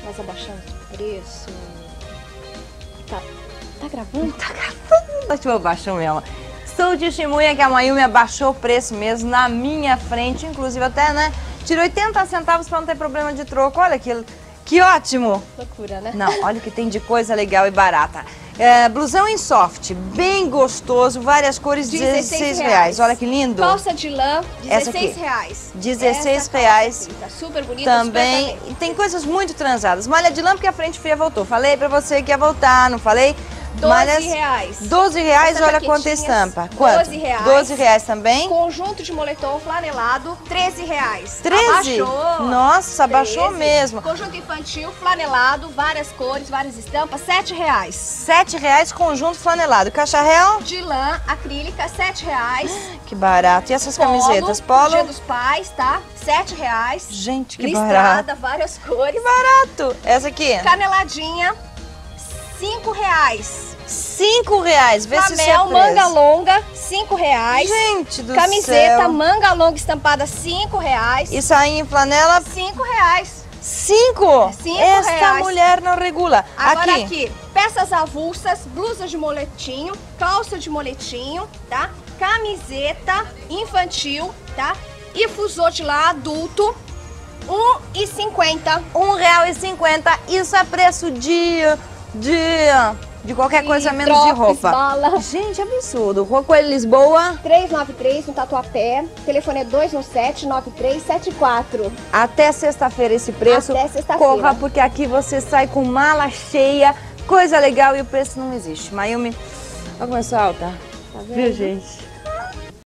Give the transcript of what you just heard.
casa baixando o preço. Tá gravando? Tá gravando. Acho que eu baixou mesmo. Sou testemunha que a Mayumi abaixou o preço mesmo na minha frente. Inclusive até, né? Tirou 80 centavos pra não ter problema de troco. Olha aquilo. Que ótimo! Loucura, né? Não, olha o que tem de coisa legal e barata. Blusão em soft, bem gostoso, várias cores, R$16. Olha que lindo. Calça de lã, Essa aqui. R$16. R$16. Aqui, tá super bonita. Também. Super E tem coisas muito transadas. Malha de lã porque a frente fria voltou. Falei pra você que ia voltar, não falei? R$12. R$12, olha quanta estampa. Quanto? R$12 também. Conjunto de moletom flanelado, R$13. 13? Abaixou. Nossa, abaixou 13. mesmo. Conjunto infantil, flanelado, várias cores, várias estampas, R$7. R$7 conjunto flanelado. Caixa real? De lã, acrílica, R$7. Que barato. E essas camisetas? Polo? Dia dos Pais, tá? R$7. Gente, que Listrada, barato. várias cores. Que barato. Essa aqui? Caneladinha, R$5. R$5. Vê se isso é Flamel, preço. manga longa, R$5. Gente do Camiseta, céu. manga longa estampada, R$5. E sainha em flanela? R$5. 5? R$5. Esta mulher não regula. Agora aqui, peças avulsas, blusas de moletinho, calça de moletinho, tá? Camiseta infantil, tá? E fusô de lá adulto, R$1,50. R$1,50. Isso é preço de qualquer coisa menos de Drops, roupa. bala. Gente, absurdo. Rua Coelho Lisboa. 393 no Tatuapé. Telefone é 217-9374. Até sexta-feira esse preço. Até sexta-feira. Corra, porque aqui você sai com mala cheia, coisa legal e o preço não existe. Mayumi, olha como eu sou alta. Tá vendo? Viu, gente?